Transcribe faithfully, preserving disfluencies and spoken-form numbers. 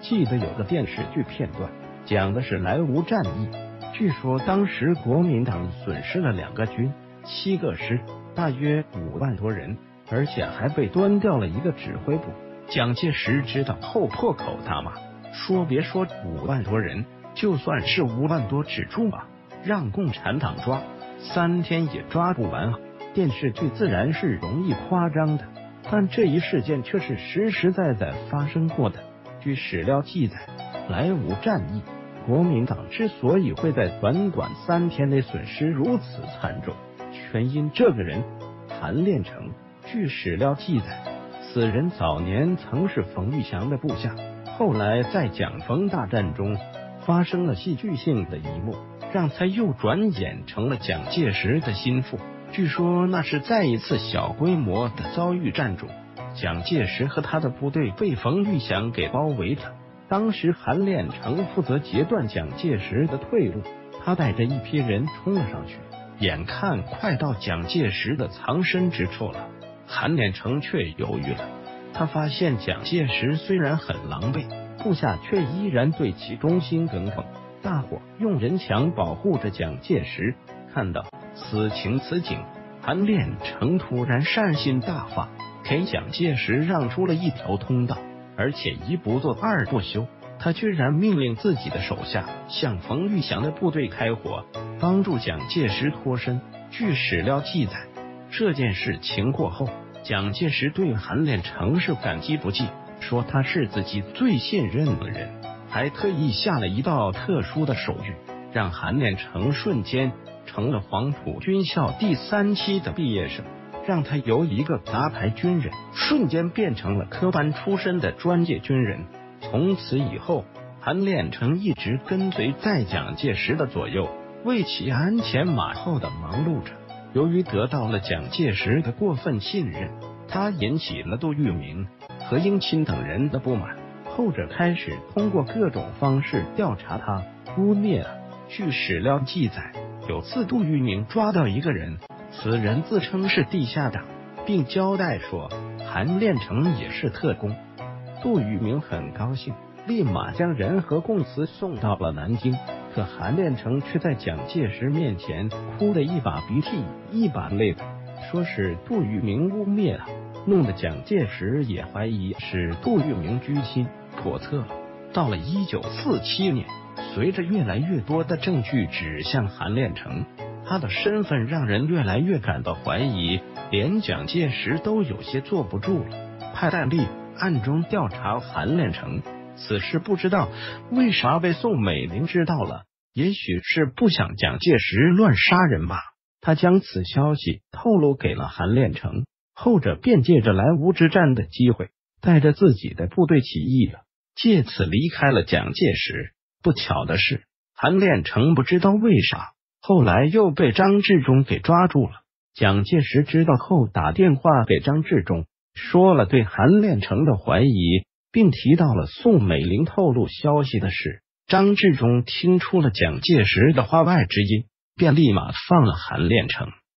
记得有个电视剧片段，讲的是莱芜战役。据说当时国民党损失了两个军、七个师，大约五万多人，而且还被端掉了一个指挥部。蒋介石知道后破口大骂，说别说五万多人，就算是五万多指住吧，让共产党抓，三天也抓不完。电视剧自然是容易夸张的，但这一事件却是实实在在发生过的。据史料记载，莱芜战役，国民党之所以会在短短三天内损失如此惨重，全因这个人韩练成。据史料记载，此人早年曾是冯玉祥的部下，后来在蒋冯大战中发生了戏剧性的一幕，让他又转演成了蒋介石的心腹。据说那是在一次小规模的遭遇战中，蒋介石和他的部队被冯玉祥给包围了。当时韩练成负责截断蒋介石的退路，他带着一批人冲了上去，眼看快到蒋介石的藏身之处了，韩练成却犹豫了。他发现蒋介石虽然很狼狈，部下却依然对其忠心耿耿，大伙用人墙保护着蒋介石。看到此情此景，韩练成突然善心大发，给蒋介石让出了一条通道，而且一不做二不休，他居然命令自己的手下向冯玉祥的部队开火，帮助蒋介石脱身。据史料记载，这件事情过后，蒋介石对韩练成是感激不尽，说他是自己最信任的人，还特意下了一道特殊的手谕，让韩练成瞬间成了黄埔军校第三期的毕业生，让他由一个杂牌军人瞬间变成了科班出身的专业军人。从此以后，韩练成一直跟随在蒋介石的左右，为其鞍前马后的忙碌着。由于得到了蒋介石的过分信任，他引起了杜聿明和英钦等人的不满，后者开始通过各种方式调查他，污蔑他。据史料记载，有次杜聿明抓到一个人，此人自称是地下党，并交代说韩练成也是特工。杜聿明很高兴，立马将人和供词送到了南京。可韩练成却在蒋介石面前哭得一把鼻涕一把泪的，说是杜聿明污蔑他，弄得蒋介石也怀疑是杜聿明居心叵测了。到了一九四七年，随着越来越多的证据指向韩练成，他的身份让人越来越感到怀疑，连蒋介石都有些坐不住了，派戴笠暗中调查韩练成。此事不知道为啥被宋美龄知道了，也许是不想蒋介石乱杀人吧。他将此消息透露给了韩练成，后者便借着莱芜之战的机会，带着自己的部队起义了，借此离开了蒋介石。不巧的是，韩练成不知道为啥，后来又被张治中给抓住了。蒋介石知道后，打电话给张治中，说了对韩练成的怀疑，并提到了宋美龄透露消息的事。张治中听出了蒋介石的话外之音，便立马放了韩练成。